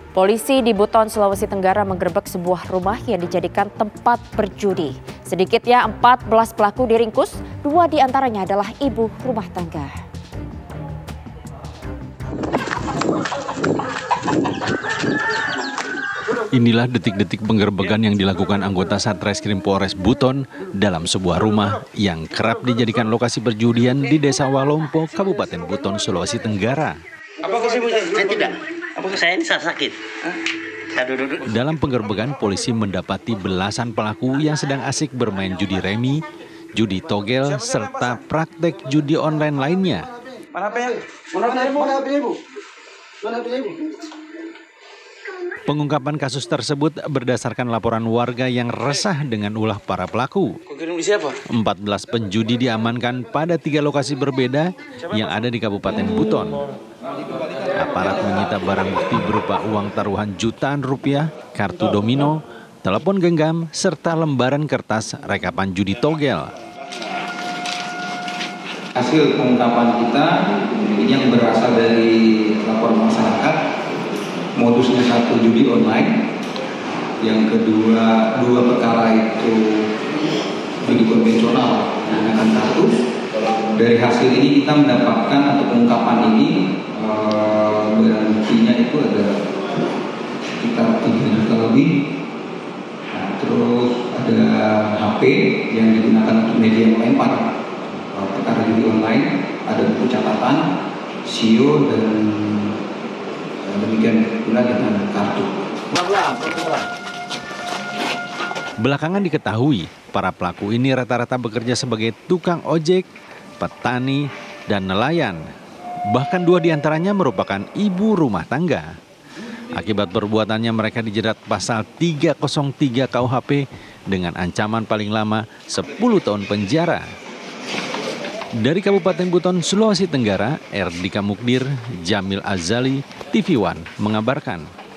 Polisi di Buton, Sulawesi Tenggara menggerebek sebuah rumah yang dijadikan tempat berjudi. Sedikitnya 14 pelaku diringkus, 2 diantaranya adalah ibu rumah tangga. Inilah detik-detik penggerbekan yang dilakukan anggota Satreskrim Polres Buton dalam sebuah rumah yang kerap dijadikan lokasi perjudian di Desa Walompo, Kabupaten Buton, Sulawesi Tenggara. Apakah saya tidak? Apakah saya ini sakit? Dalam penggerbekan, polisi mendapati belasan pelaku yang sedang asik bermain judi remi, judi togel, serta praktek judi online lainnya. Pengungkapan kasus tersebut berdasarkan laporan warga yang resah dengan ulah para pelaku. 14 penjudi diamankan pada 3 lokasi berbeda yang ada di Kabupaten Buton. Aparat menyita barang bukti berupa uang taruhan jutaan rupiah, kartu domino, telepon genggam, serta lembaran kertas rekapan judi togel. Hasil pengungkapan kita yang berasal dari laporan masyarakat, modusnya satu judi online, yang kedua 2 perkara itu judi konvensional menggunakan kartu. Dari hasil ini kita mendapatkan atau pengungkapan ini barang buktinya itu ada sekitar 3 juta lebih. Nah, terus ada HP yang digunakan untuk media melempar perkara judi online, ada buku catatan, SIO, dan demikian pula dengan kartu. Belakangan diketahui, para pelaku ini rata-rata bekerja sebagai tukang ojek, petani, dan nelayan. Bahkan 2 diantaranya merupakan ibu rumah tangga. Akibat perbuatannya mereka dijerat pasal 303 KUHP dengan ancaman paling lama 10 tahun penjara. Dari Kabupaten Buton, Sulawesi Tenggara, Erdika Mukdir, Jamil Azali, TV One mengabarkan.